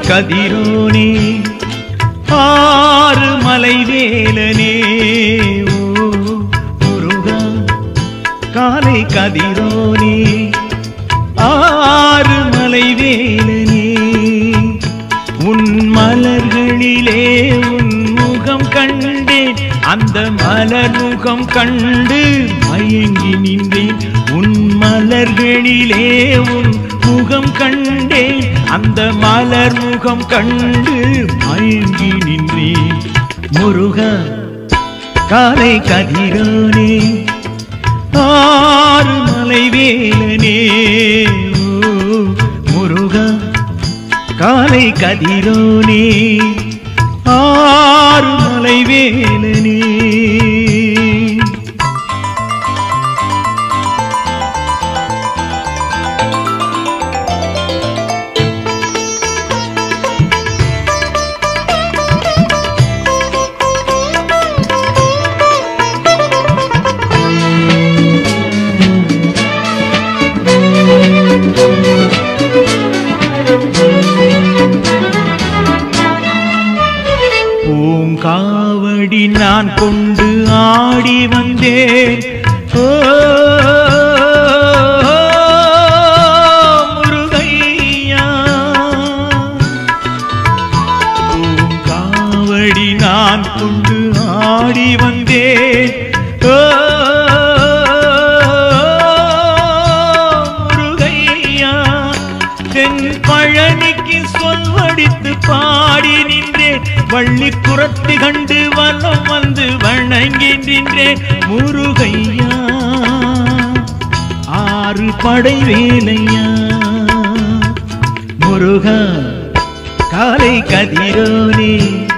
கதிரோனே ஆறு மலை வேலனே ஓ முருகா காலை கதிரோனே ஆறு மலை வேலனே உன் மலர்களிலே உன் முகம் கண்டேன் அந்த மலர் முகம் கண்டு மயங்கி நின்றேன் உன் மலர்களிலே உன் முகம் கண்டேன் அந்த மலர் முகம் கண்டு மயங்கி நின்றேன் முருகா காலை கதிரோனே ஆறு மலை வேலனே ஓ முருகா காலை கதிரோனே ஆறு மலை வேலனே பூங்காவடி நான் கொண்டு ஆடி வந்தேன் ஓ முருகையா பூங்காவடி நான் கொண்டு ஆடி வந்தேன் ஓ முருகையா தென் பழனிக்கு சொல்வடித்து பாடி நின்றேன் வள்ளி குரத்தி கண்டு வலம் வந்து வணங்கி நின்றேன் முருகையா ஆறு படை வேலையா முருகா காலை கதிரோனே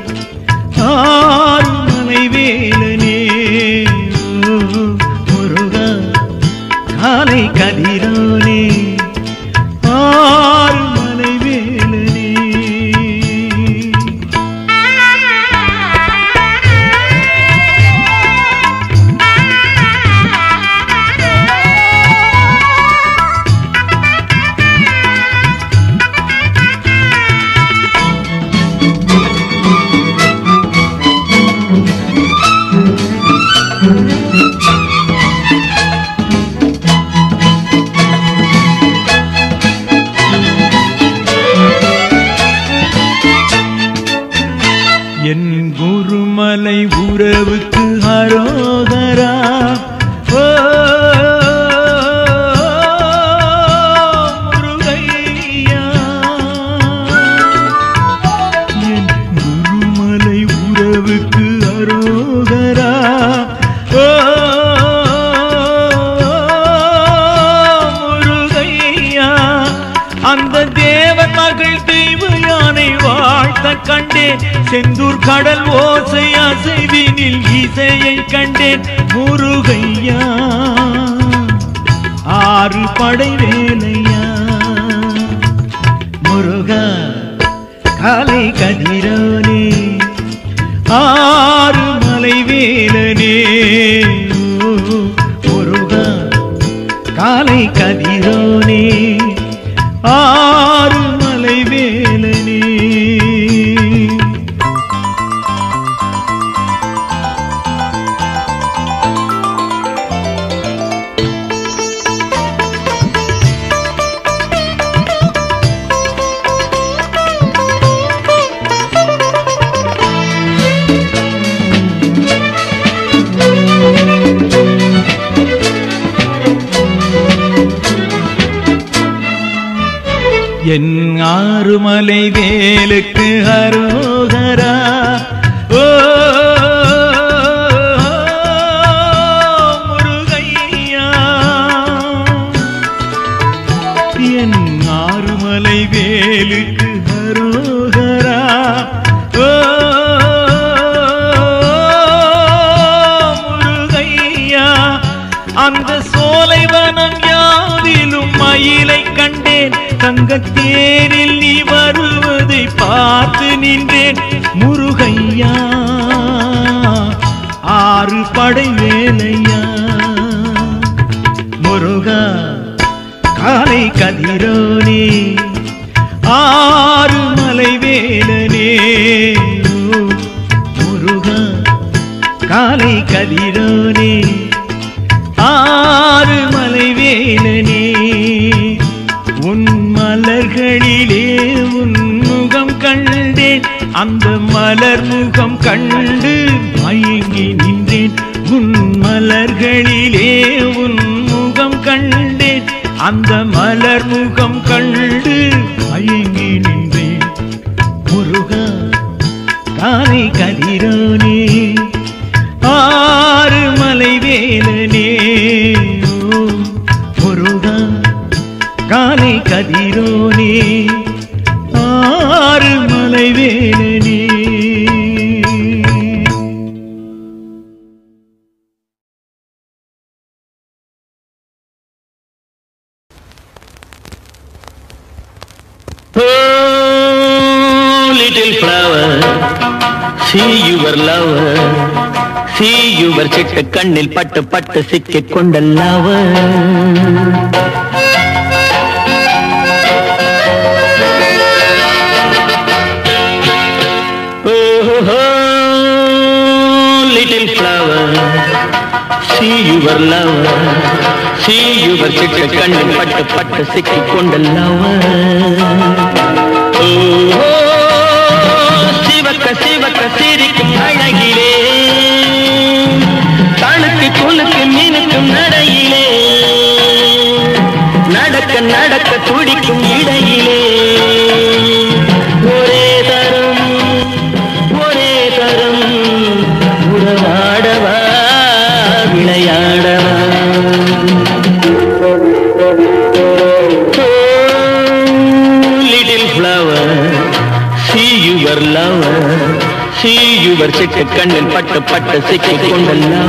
ஆறு மலை வேலனே முருகா காலை கதிரோனே ஆறு மலை வேலனே என் குருமலை உறவுக்கு அரோகரா ஓ முருகையா என் குருமலை உறவுக்கு அரோகரா ஓ முருகையா அந்த தேவன் மகள் தெய்வ யானை வாழ்த்த கண்டேன் செந்தூர் கடல் ஓசை அசைவினில் இசையை கண்டேன் முருகையா ஆறு படை வேலையா முருகா காலை கதிரோனே ஆறு மலை வேலனே முருகா காலை கதிரோனே ஆறு மலை வேலனே என் ஆறுமலை வேலுக்கு அரோகரா ஓ முருகையா என் ஆறுமலை வேலுக்கு அரோகரா ஓ முருகையா அந்த சோலைவனம் யாவிலும் மயிலை கண்டேன் தங்கத்தேரில் நீ வருவதை பார்த்து நின்றேன் முருகையா ஆறு படை வேலையா முருகா காலை கதிரோனே ஆறு மலை மலைவேலனே உன் மலர்களிலே உன் முகம் கண்டேன் அந்த மலர் முகம் கண்டு மயங்கி நின்றேன் உன் மலர்களிலே உன் முகம் கண்டேன் அந்த மலர் முகம் கண்டு மயங்கி நின்றேன் முருகா காலை கதிரோனே ஆறு மலைவேலனே முருகா காலை கதிரோனே ஆறு மலைவேலனே Little flower, see your lover, see your சிட்டு கண்ணில் பட்டு பட்டு சிக்கிக் கொண்ட lover. Little flower, see your lover, see your சிட்டு கண்ணில் பட்டு பட்டு சிக்கிக் கொண்ட lover. சிவக்க சிவக்க சிரிக்கும் அழகிலே தனுக்கு குலுக்கு மீனுக்கும் நடையிலே நடக்க நடக்க துடிக்கும் இடையிலே ஒரே தரம் உறவாடவா விளையாடவா little flower see your lover see your சிட்டு கண்ணில் பட்டு பட்டு சிக்கிக் கொண்ட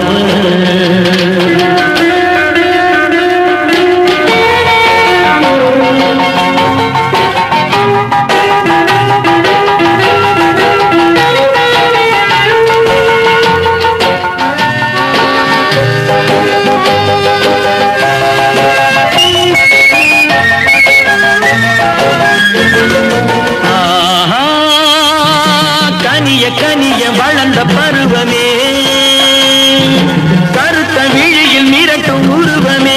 கனிய வளர்ந்த பருவமே கருத்த விழியில் மிரட்டும் உருவமே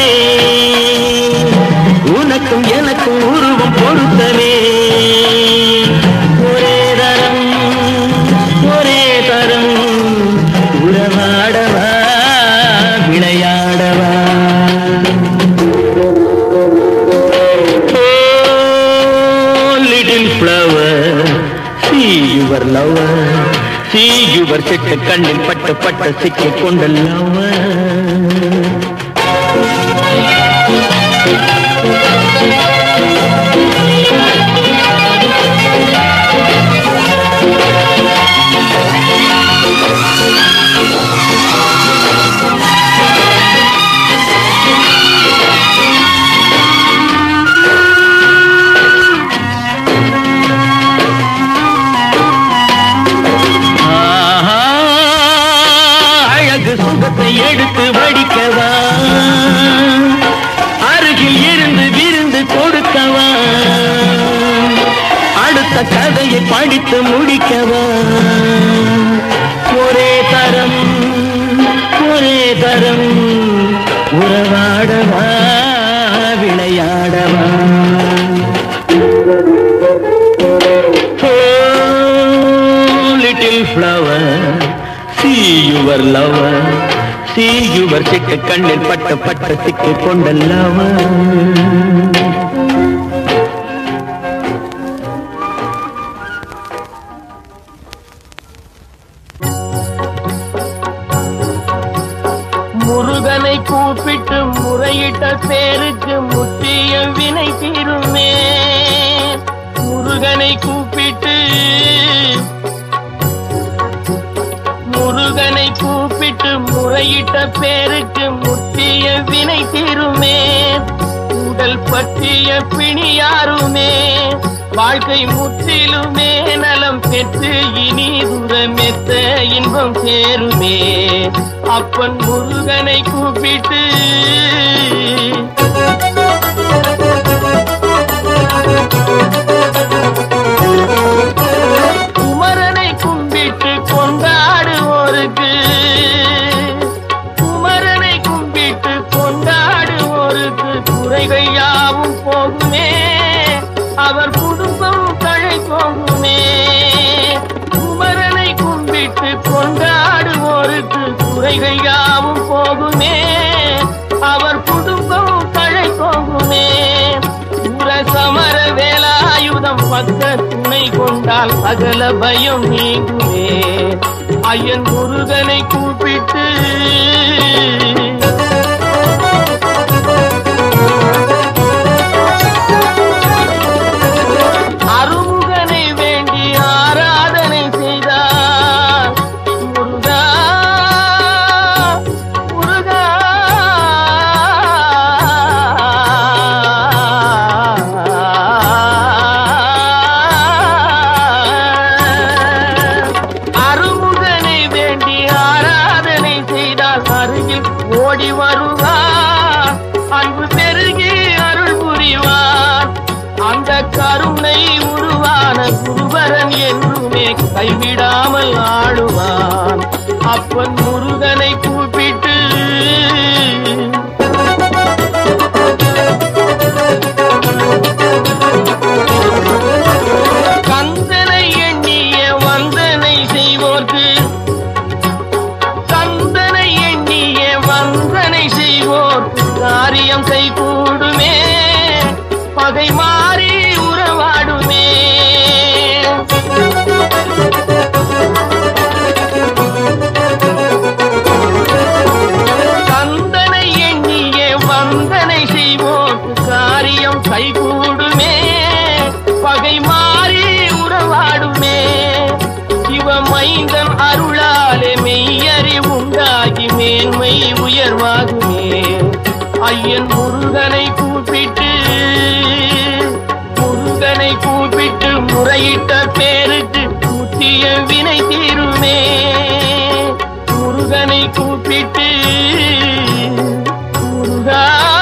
உனக்கும் எனக்கும் உருவம் பொருத்தமே ஒரே தரம் உறவாடவா விளையாடவா little flower see your lover see your சிட்டு கண்ணில் பட்டு பட்டு சிக்கிக் கொண்ட lover. எடுத்து வடிக்கவா அருகில் இருந்து விருந்து கொடுக்கவா அடுத்த கதையை படித்து முடிக்கவா ஒரே தரம் உறவாடவா விளையாடவா little flower see your lover see your சிட்டு கண்ணில் பட்டு பட்டு சிக்கிக் கொண்ட lover. முருகனை கூப்பிட்டு முறையிட்ட பேருக்கு முற்றிய வினை தீருமே முருகனை கூப்பிட்டு முறையிட்ட பேருக்கு முற்றிய வினை தீருமே உடல் பற்றிய பிணியாருமே வாழ்க்கை முற்றிலுமே நலம் பெற்று இனி தூரமெத்த இன்பம் சேருமே அப்பன் முருகனை கூப்பிட்டு குமரனை கும்பிட்டு கொண்டாடுவோருக்கு குறைகள் யாவும் போகுமே, அவர் குடும்பம் தழை போகுமே. குமரனை கும்பிட்டு கொண்டாடுவோருக்கு குறைகள் யாவும் போகுமே, அவர் குடும்பம் தழை போகுமே. சமர வேலாயுதம் பக்க துணை கொண்டால் சகல பயம் நீங்குமே. ஐயன் முருகனை கூப்பிட்டு அருமுகனை வேண்டி ஆராதனை செய்தார். முருகா முருகா அருமுகனை வேண்டி ஆராதனை செய்தால் அருகில் ஓடி வருவார். அன்பு பெருகி அருள் புரிவார். அந்த கருணை உருவான குருவரன் என்றுமே கைவிடாமல் ஆடுவான். அப்பன் முருகனை கூப்பிட்டு கந்தனை எண்ணிய வந்தனை செய்வோர்க்கு, கந்தனை எண்ணிய வந்தனை செய்வோர்க்கு காரியம் கைகூடுமே, பகை மாறி உறவாடுமே. கந்தனை எண்ணிய வந்தனை செய்வோர்க்கு காரியம் கைகூடுமே, பகை மாறி உறவாடுமே. சிவமைந்தன் அருளாலே மெய்யறிவுண்டாகி மேன்மை உயர்வாகுமே. ஐயன் முருகனை கூப்பிட்டு முருகனை கூப்பிட்டு முறையிட்ட பேருக்கு முத்திய வினை தீருமே. முருகனை கூப்பிட்டு முருகா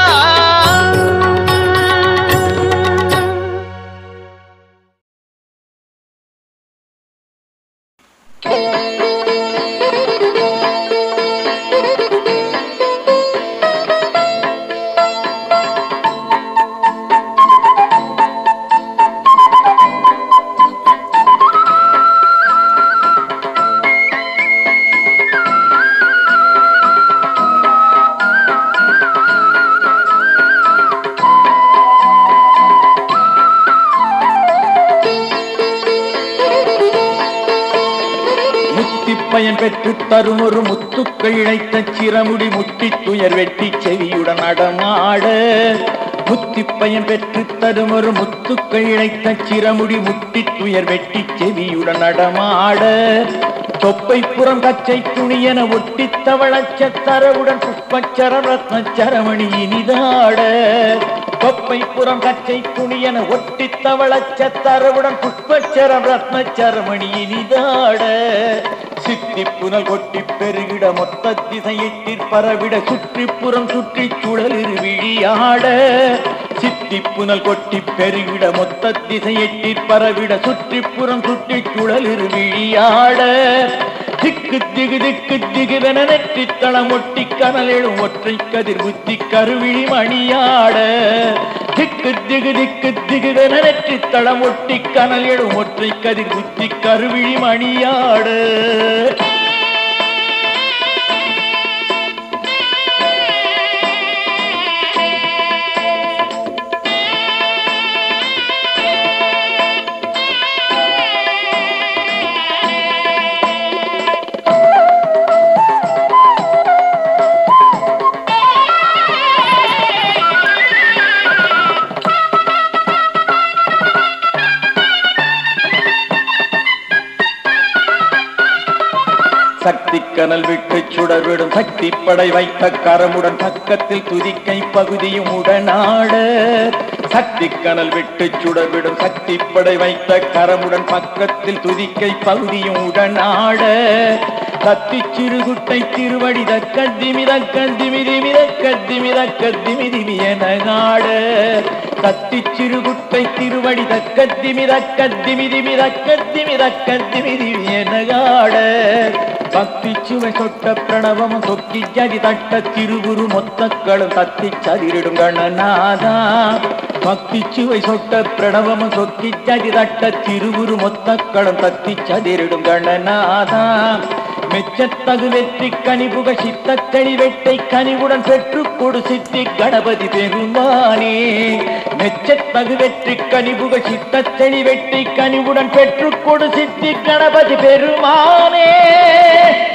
பயன் பெற்று தரும் ஒரு முத்துக்கள் இழைத்த சிரமுடி முட்டி துயர் வெட்டி செவியுடன் நடமாட. முத்தி பயன் பெற்று தரும் ஒரு முத்துக்கள் இழைத்த சிரமுடி முட்டி துயர் வெட்டி செவியுடன் நடமாட. தொப்பை புறம் கச்சை துணியென ஒட்டி தவளச்சரவுடன் புஷ்பச்சர ரத்னச்சரமணி இனிதாட. தொப்பை புறம் கச்சை துணியென ஒட்டி தவளச்சரவுடன் புஷ்பச்சர ரத்னச்சரமணி இனிதாட. சித்தி புனல் கொட்டி பெருகிட மொத்த திசையிட்டிற் பரவிட சுற்றிப்புறம் சுற்றி சுழலிரு விழியாட. சித்தி புனல் கொட்டி பெருகிட மொத்த திசையிட்டிற் பரவிட சுற்றிப்புறம் சுற்றி சுழலிரு விழியாட. திக்கு திகு திக்கு திகுவென நெற்றி தளம் ஒட்டி கனல் எழும் ஒற்றை கதிர் புத்தி கருவிழி மணியாட. திக்கு திகு திக்கு திகுவென நெற்றி தளம் ஒட்டி கனல் எழும் ஒற்றை கதிர் புத்தி கருவிழி மணியாட. சக்தி கனல் விட்டு சுடர்விடும் சக்தி படை வைத்த கரமுடன் பக்கத்தில் துதிக்கை பகுதியும் உடனாட. சக்தி கனல் விட்டு சுடர்விடும் சக்தி படை வைத்த கரமுடன் பக்கத்தில் துதிக்கை பகுதியும் உடனாட. தத்தி சிறுகுட்டை திருவடி தக்கத்திமிதக்கத்திமிதிமிதக்கத்திமிதக்கத்திமிதிமி என தத்தி சிறுகுட்டை திருவடி தக்கத்திமிதக்கத்திமிதிமிதக்கத்திமிதக்கத்திமிதிமி என பக்தி சுவை சொட்ட பிரணவமும் சொக்கி ஜதி தட்ட திருவுரு மொத்தக்களும் தத்தி சதிரிடும் கணநாதா பக்தி சுவை சொட்ட பிரணவமும் சொக்கி ஜதி தட்ட திருவுரு மொத்தக்களும் தத்தி சதிரிடும் கணநாதா மெச்சத்தகு வெற்றி கனிபுக சித்தக்கனி வெட்டை கனிவுடன் பெற்று கொடு சித்தி கணபதி பெருமானே மெச்சத்தகு வெற்றி கனிபுக சித்தக்கனி வெட்டை கனிவுடன் பெற்று கொடு சித்தி கணபதி பெருமானே